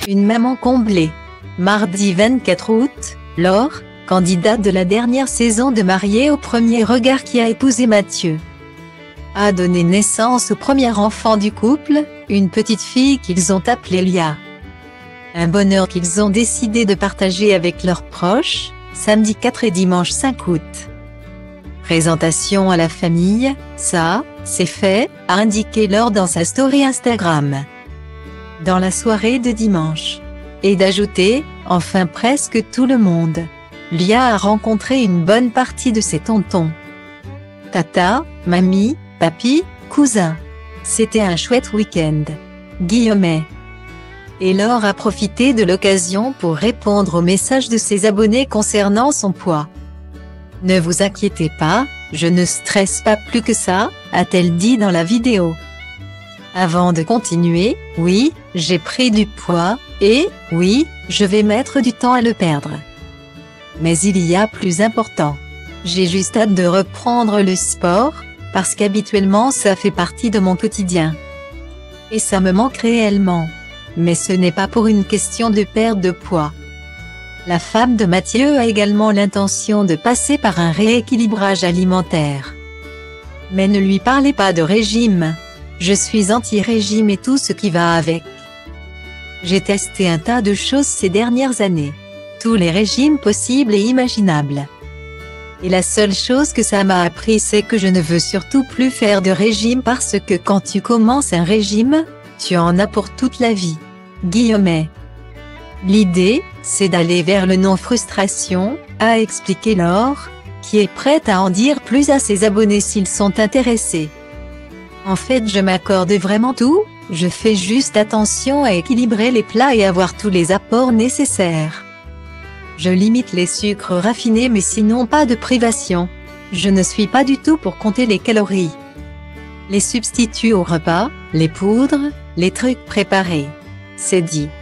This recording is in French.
Une maman comblée. Mardi 24 août, Laure, candidate de la dernière saison de Mariée au premier regard qui a épousé Mathieu, a donné naissance au premier enfant du couple, une petite fille qu'ils ont appelée Lia. Un bonheur qu'ils ont décidé de partager avec leurs proches, samedi 4 et dimanche 5 août. Présentation à la famille, ça, c'est fait, a indiqué Laure dans sa story Instagram. Dans la soirée de dimanche. Et d'ajouter, enfin presque tout le monde. Lia a rencontré une bonne partie de ses tontons. Tata, mamie, papy, cousin. C'était un chouette week-end. Guillemets. Et Laure a profité de l'occasion pour répondre aux messages de ses abonnés concernant son poids. Ne vous inquiétez pas, je ne stresse pas plus que ça, a-t-elle dit dans la vidéo. Avant de continuer, oui, j'ai pris du poids, et, oui, je vais mettre du temps à le perdre. Mais il y a plus important. J'ai juste hâte de reprendre le sport, parce qu'habituellement ça fait partie de mon quotidien. Et ça me manque réellement. Mais ce n'est pas pour une question de perte de poids. La femme de Mathieu a également l'intention de passer par un rééquilibrage alimentaire. Mais ne lui parlez pas de régime. Je suis anti-régime et tout ce qui va avec. J'ai testé un tas de choses ces dernières années. Tous les régimes possibles et imaginables. Et la seule chose que ça m'a appris, c'est que je ne veux surtout plus faire de régime parce que quand tu commences un régime, tu en as pour toute la vie. Guillemets. L'idée, c'est d'aller vers le non-frustration, a expliqué Laure, qui est prête à en dire plus à ses abonnés s'ils sont intéressés. En fait, je m'accorde vraiment tout, je fais juste attention à équilibrer les plats et avoir tous les apports nécessaires. Je limite les sucres raffinés mais sinon pas de privation. Je ne suis pas du tout pour compter les calories. Les substituts au repas, les poudres, les trucs préparés. C'est dit.